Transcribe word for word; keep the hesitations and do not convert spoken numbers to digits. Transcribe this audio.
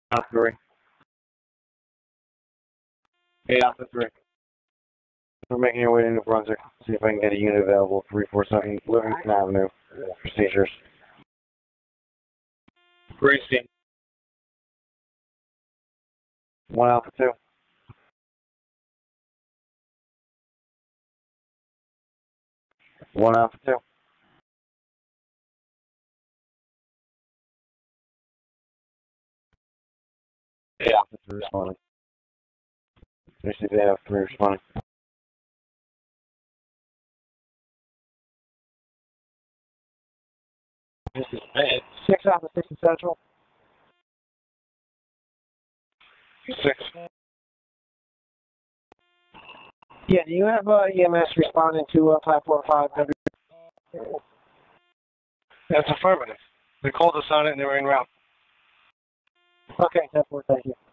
Alpha three. Hey, Alpha three. We're making our way to New Brunswick. See if I can get a unit available. three four seven Livingston Avenue. Procedures. Greenstein. One Alpha two. One Alpha two. Hey, Alpha three responding. This is Alpha three responding. This is six Alpha six Central. Six. Yeah, do you have uh, E M S responding to uh, platform five W? That's affirmative. They called us on it and they were en route. Okay, that's what, thank you.